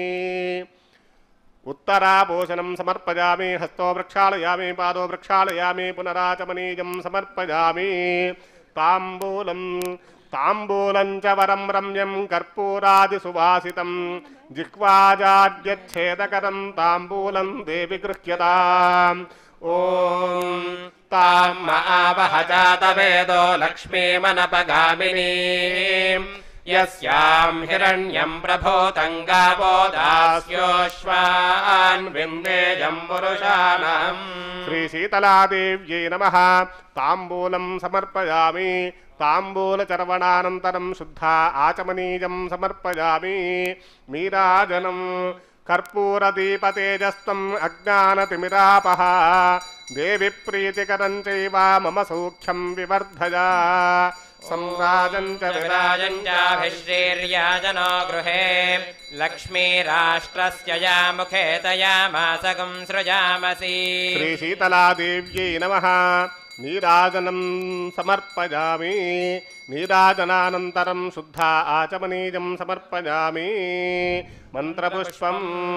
ఉత్తరాభూషణం సమర్పయామి హస్తో ప్రక్షాళయామి పాదో ప్రక్షాళయామి పునరాచమనీయం సమర్పయామి తాంబూలం తాంబూలం చ వరం రమ్యం కర్పూరాది సువాసితం జిహ్వాజాడ్యచ్ఛేదకరం తాంబూలం దేవి గృహ్యతాం ఓం తాం మహావహ జాతవేదో లక్ష్మీమనపగామినీం యస్యాం హిరణ్యం ప్రభూతం గావో దాస్యోశ్వాన్ విందేయం పురుషాణం శ్రీ సీతలాదేవ్యై నమః తాంబూలం సమర్పయామి తాంబూలచర్వణానంతరం శుద్ధ ఆచమనీయం సమర్పయామి నీరాజనం కర్పూరదీపతేజస్తం అజ్ఞానతిమిరాపః దేవి ప్రీతికరం చైవ మమ సౌఖ్యం వివర్ధయ సంరాజం చ విరాజం చాభిశ్రీర్యాజనో గృహే లక్ష్మీరాష్ట్రస్య యా ముఖే తయా మాసకం సృజామసి శ్రీ సీతలాదేవ్యై నమః నీరాజనం సమర్పయామి నీరాజనానంతరం శుద్ధ ఆచమనీయం సమర్పయామి మంత్రపుష్పం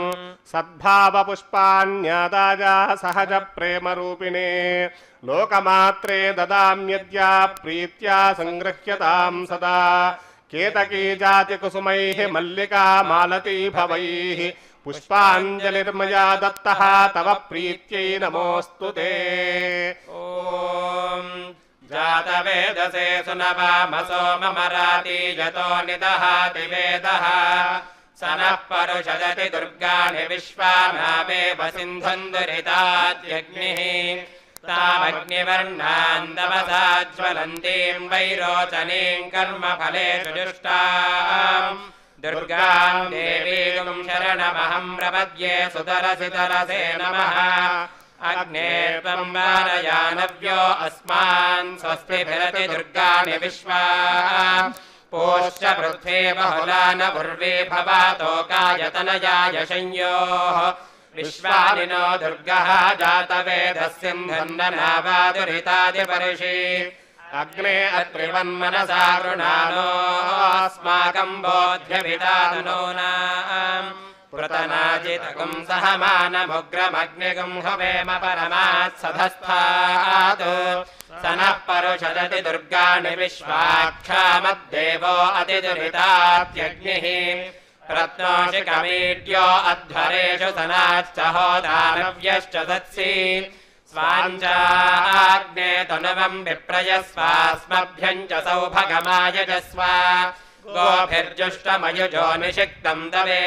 సద్భావపుష్పాన్యాదాయ సహజ ప్రేమరూపిణే లోకమాత్రే దదామ్యద్యా ప్రీత్యా సంగృహ్యతాం సదా కేతకీ జాతి కుసుమైః మల్లికా మాలతీ భవైః పుష్పాంజలిర్మయా దత్తః తవ ప్రీత్యై నమోऽस्तु ఓం జాతవేదసే సునవామసో మమరాతి యతో నిదహాతి వేదః సనః పరుషదతి దుర్గాణి విశ్వానావేవ సింధుందురితాద్యగ్నిః తామగ్నివర్ణాన్ తపసాజ్వలంతీం వైరోచనీం కర్మఫలేషు జుష్టాం దుర్గాం దేవీం శరణమహం ప్రపద్యే సుతరసి తరసే నమః अग्ने त्वं वारयानव्यो अस्मान् स्वस्तिभिरति दुर्गाणि विश्वा पोश्च पृथ्वी बहुला न पूर्वे भवातोकायतनयाय संयोः विश्वानि नो दुर्गः जातवेदस्सिंहन्ननावादुरितादिपर्षि अग्ने अत्रिवन्मनसा गृणानोऽस्माकं बोध्यभितानुनाम् पुरतनाजितगुं सहमानमुग्रमग्निगुं हवेम परमात्सधस्थात् स नः परुषदति दुर्गाणि विश्वाक्षामद्देवो अतिदुरितात्यग्निः रत्नोषिकमीड्यो अध्वरेषु सनाश्च होदानव्यश्च सत्सि स्वाञ्चाग्ने तनुवं विप्रयस्वास्मभ्यं च सौभगमायजस्व गोभिर्जुष्टमयुजो निषिक्तं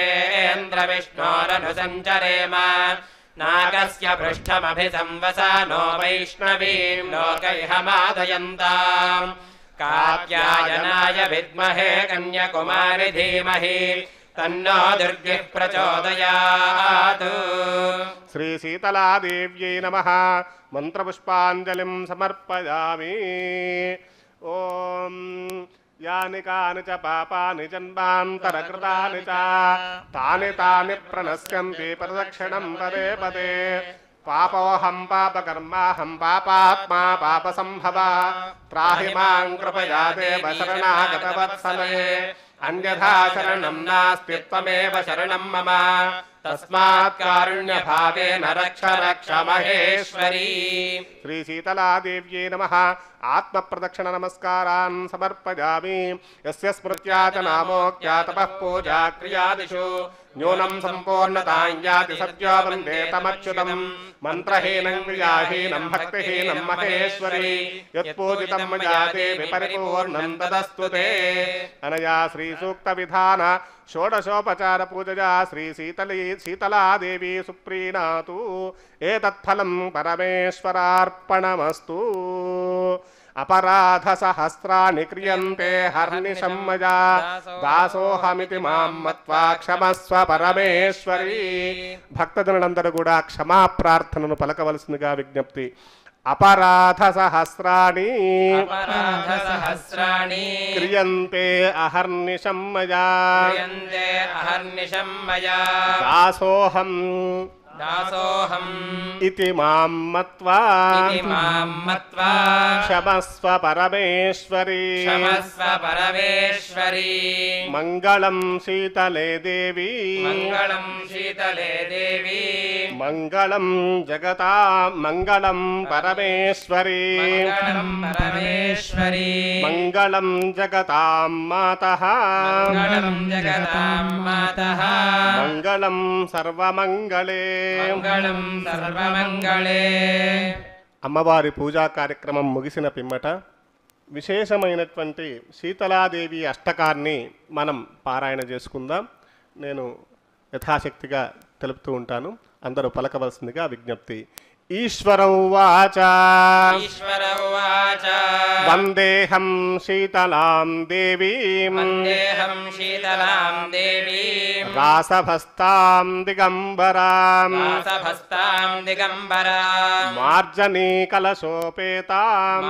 तवेन्द्रविष्णोरनुसञ्चरेम नागस्य पृष्ठमभिसंवसानो वैष्णवीं लोकैहमादयन्ताम् कात्यायनाय विद्महे कन्याकुमारि धीमहि तन्नो दुर्गिः प्रचोदयात्। श्री शीतलादेव्यै नमः। मंत्रपुष्पाञ्जलिं समर्पयामि। ओम यानि कानि च पापानि जन्मान्तरकृतानि च तानि तानि प्रणश्यन्ति प्रदक्षिणं पदे पदे। पापोऽहं पापकर्माहं पापात्मा पापसम्भवा त्राहि मां कृपया देव शरणागतवत्सले। अन्यथा शरणं नास्ति त्वमेव शरणं मम तस्मात् कारुण्यभावेन रक्ष रक्ष महेश्वरी। श्री शीतलादेव्यै नमः। आत्मप्रदक्षिण नमस्कारान् समर्पयामि। यस्य स्मृत्या च नामोक्त्या तपः पूजा क्रियादिषु न्यूनं सम्पूर्णतां याति सद्यो वन्दे तमच्युतं। मन्त्रहीनं क्रियाहीनं भक्तिहीनं महेश्वरी यत्पूजितं मया देवि परिपूर्णं तदस्तु ते। अनया श्रीसूक्तविधान षोडशोपचार पूजया श्री शीतला देवी सुप्रीणातु। एतत्फलं परमेश्वरार्पणमस्तु। अपराधसहस्राणि क्रियन्ते हर्निशं मया दासोऽहमिति मां मत्वा क्षमस्व परमेश्वरी। భక్తజనులందరూ కూడా క్షమా ప్రార్థనను పలకవలసిందిగా విజ్ఞప్తి. अपराधसहस्राणि क्रियन्ते अहर्निशं मया दासोऽहम् इति मां मत्वा क्षमस्व परमेश्वरी। मङ्गलं शीतले देवी मङ्गलं जगतां मङ्गलं परमेश्वरी मङ्गलं जगतां मातः मङ्गलं सर्वमङ्गले। అమ్మవారి పూజా కార్యక్రమం ముగిసిన పిమ్మట విశేషమైనటువంటి శీతలాదేవి అష్టకాన్ని మనం పారాయణ చేసుకుందాం. నేను యథాశక్తిగా తెలుపుతూ ఉంటాను, అందరూ పలకవలసిందిగా విజ్ఞప్తి. ఈశ్వర ఉవాచ వందేహం శీతలాం దేవీం రాసభస్తాం దిగంబరాం మార్జనీ కలశోపేతాం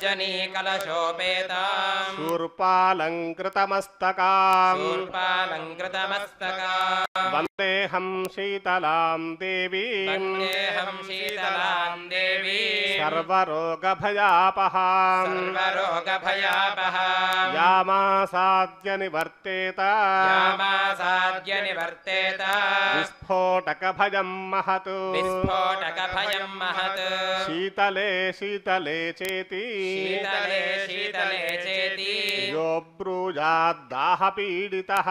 శూర్పాలంకృతమస్తకాం వందేహం శీతలాం దేవీం सर्वरोगभयापहां यामासाद्य निवर्तेत विस्फोटकभयं महत् शीतले शीतले चेति यो ब्रूयाद्दाहपीडितः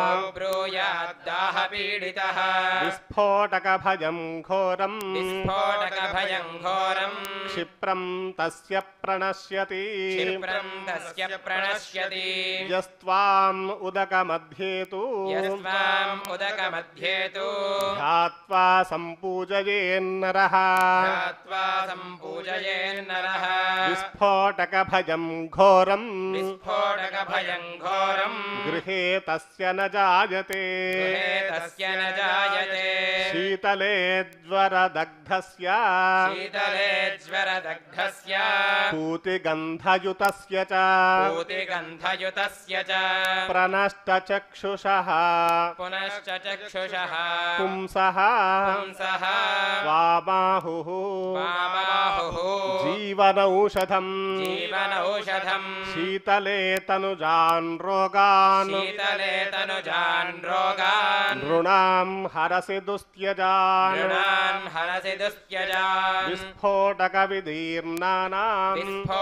विस्फोटकभयं घोरं क्षिप्रं तस्य प्रणश्यति यस्त्वाम् उदकमध्ये तु ध्यात्वा सम्पूजयेन्नरः विस्फोटकभयं घोरं स्फोटकभयं घोरम् गृहे तस्य न जायते गृहे तस्य न जायते शीतले ज्वरदग्धस्य शीतले ज्वरदग्धस्य पूतिगन्धयुतस्य च पूतिगन्धयुतस्य च प्रनष्टचक्षुषः पुनश्च चक्षुषः पुंसः पुंसः वामाहुः वामाहुः जीवनौषधम् जीवनौषधम् शीतले तनुजान् रोगान् शीतले तनुजान् रोगान् नृणां हरसि दुस्त्यजान् नृणान् हरसि दुस्त्यजान् विस्फोटकविदीर्णानां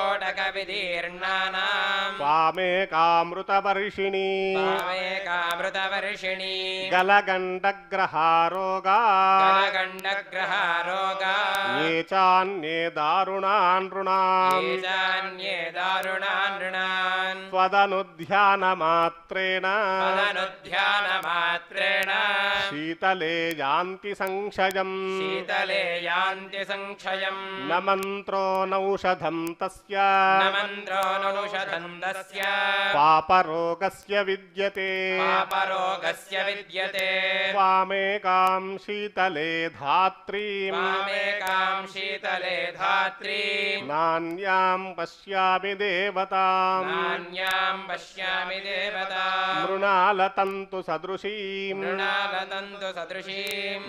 विस्फोटकविदीर्णानाम् स्वामेकामृतवर्षिणी स्वामेकामृतवर्षिणी गलगण्डग्रहारोगा गलगण्डग्रहारोगा ये चान्ये दारुणान् नृणाम् ये चान्ये दारुणान् नृणान् त्वदनुध्यानमात्रेण तदनुध्यानमात्रेण शीतले यान्ति संशयम् शीतले यान्ति संक्षयम् न मन्त्रो नौषधं तस्य न मन्त्रो नौषधं तस्य पापरोगस्य विद्यते पापरोगस्य विद्यते स्वामेकां शीतले धात्रीं मामेकां शीतले धात्रीम् नान्यां पश्यामि देवताम् नान्यां पश्यामि देवताम् मृणालतन्तु सदृशीं मृणालतन्तु सदृशीम्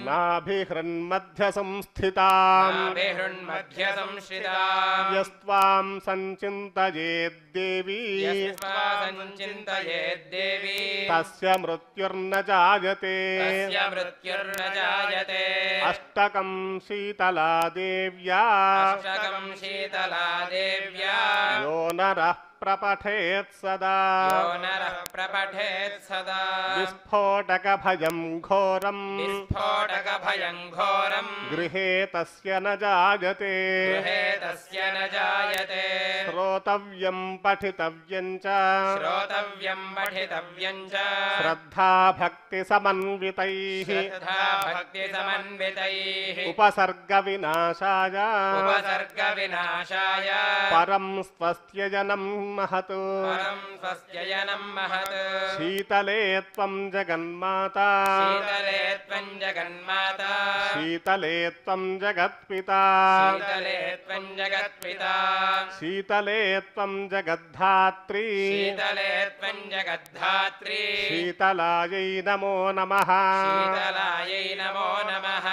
नाभिहृन्मध्यसंस्थिताम् नाभिहृन्मध्य संश्रिताम् यस्त्वां सञ्चिन्तयेद्देवी यस्त्वा सञ्चिन्तयेद्देवी तस्य मृत्युर्न जायते तस्य मृत्युर्न जायते अष्टकं शीतला देव्या अष्टकं शीतला देव्या यो नरः प्रपठेत् सदा यो नरः प्रपठेत् सदा विस्फोटकभयं घोरम् विस्फोटकभयं घोरम् गृहे तस्य न जायते गृहे तस्य न जायते श्रोतव्यं पठितव्यं च श्रोतव्यं पठितव्यं च श्रद्धा भक्तिसमन्वितैः श्रद्धा भक्तिसमन्वितैः उपसर्गविनाशाय उपसर्गविनाशाय परं स्वस्त्यजनं महत् परं स्वस्त्ययनं महत् शीतले त्वं जगन्माता शीतले त्वं जगन्माता शीतले त्वं जगत्पिता शीतले त्वं जगत्पिता शीतले त्वं जगद्धात्री शीतले त्वं जगद्धात्री शीतलायै नमो नमः शीतलायै नमो नमः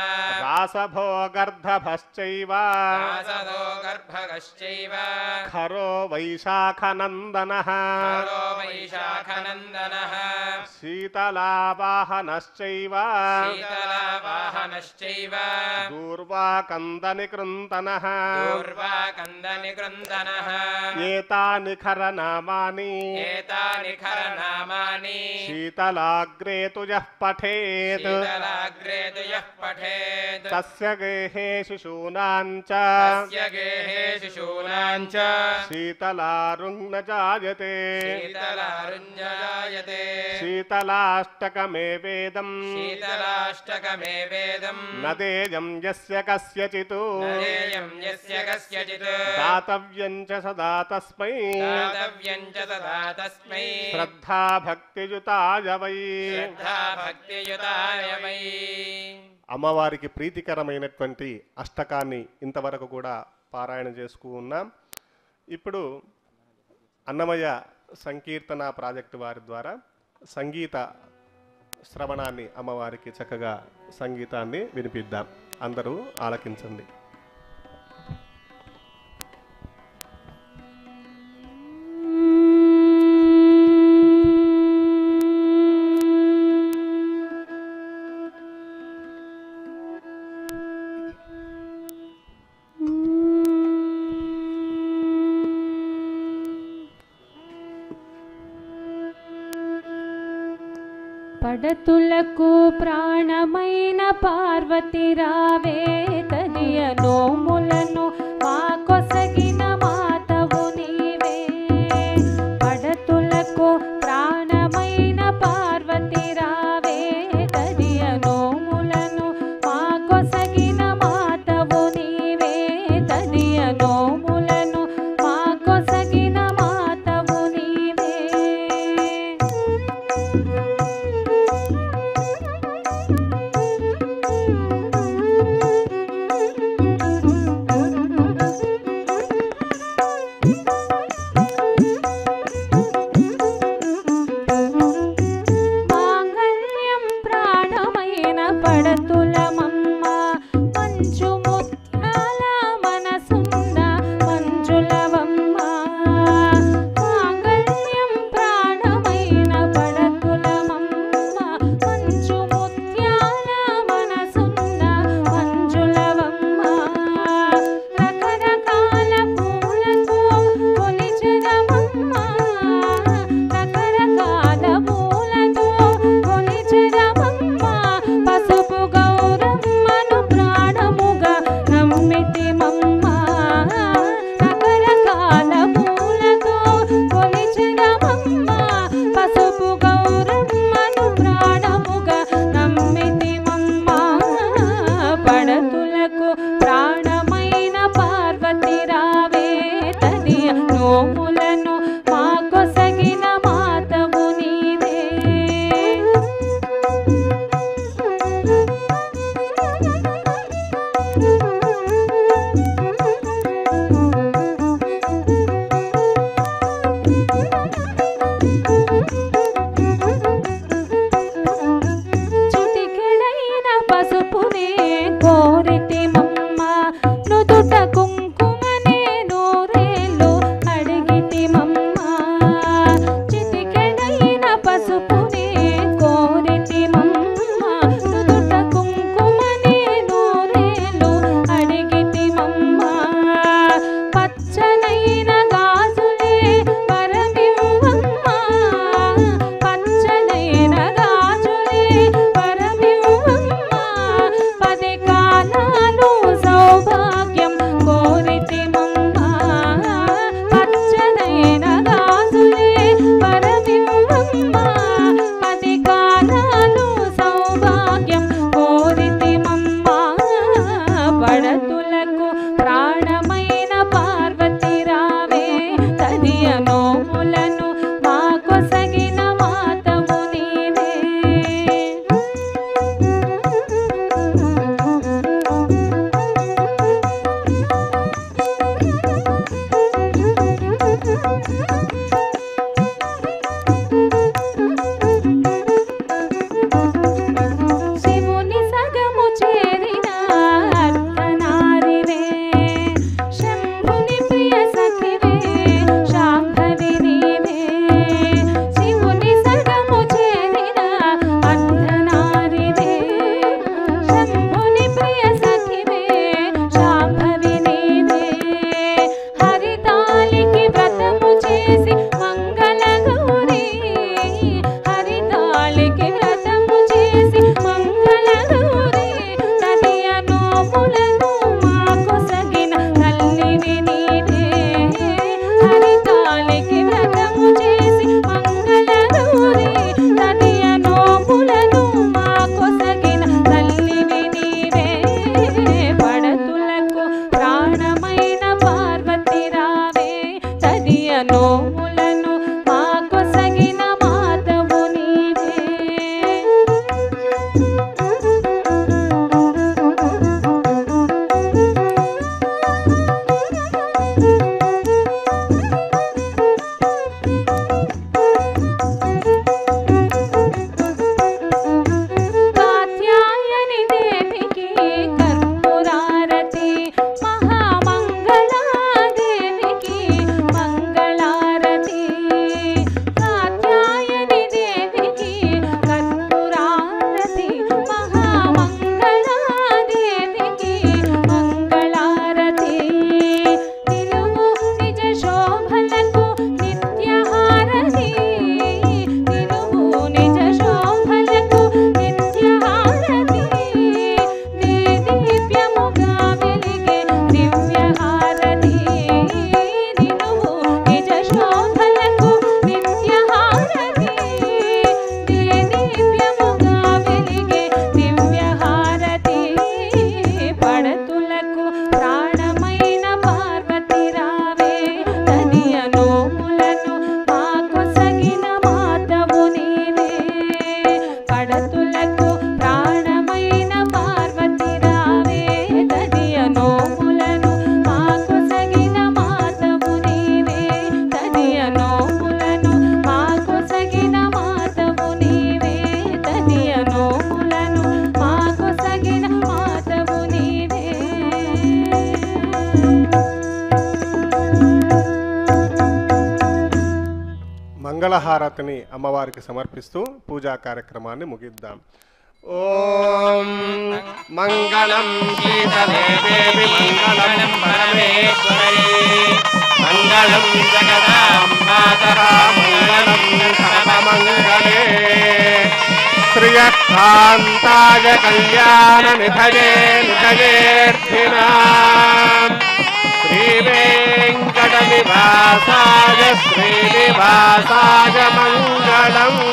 रासभोगर्धभश्चैव रासदो गर्भगश्चैव खरो वैशाखनन्दनः हरो वैशाखनन्दनः शीतलावाहनश्चैव शीतलावाहनश्चैव दूर्वाकन्दनिकृन्तनः दूर्वाकन्दनिकृन्दनः एतानि खरनामानि एतानि खरनामानि शीतलाग्रे तु यः पठेत् शीतलाग्रे तु यः पठेत् तस्य गेहे शिशूनां च तस्य गेहे शिशूनां च शीतलारुङ्न जायते शीतलारुञ्जायते शीतलाष्टकमे वेदम् शीतलाष्टकमे वेदम् न देयं यस्य कस्यचित् न देयं यस्य कस्यचित् दातव्यं च सदा तस्मै दातव्यं च तदा तस्मै श्रद्धा भक्तियुताय वै श्रद्धा भक्तियुताय वै అమ్మవారికి ప్రీతికరమైనటువంటి అష్టకాన్ని ఇంతవరకు కూడా పారాయణ చేసుకున్నాం. ఇప్పుడు అన్నమయ్య సంకీర్తన ప్రాజెక్టు వారి ద్వారా సంగీత శ్రవణాన్ని అమ్మవారికి చక్కగా సంగీతాన్ని వినిపిద్దాం. అందరూ ఆలకించండి. పడతులకు ప్రాణమైన పార్వతి రావే తదియ నోములను మా కొసగిన మాతవు నీవే. పడతులకు ప్రాణమైన పార్వతి రావే తదియ నోములను మా కొసగిన మాతవు నీవే. తదియ నోములను మా కొసగిన మాతవు నీవే. మంగళహారతిని అమ్మవారికి సమర్పిస్తూ పూజా కార్యక్రమాన్ని ముగిద్దాం. ఓం మంగళం శ్రీతదే దేవి మంగళం పరమేశ్వరీ మంగళం జగదాంబాతరా మంగళం సర్వమంగళే శ్రియకాంతాయ కళ్యాణ నిధయే నిధయేర్థినాం శ్రీవేంకట నివాసాయ శ్రీనివాసాయ మంగళం.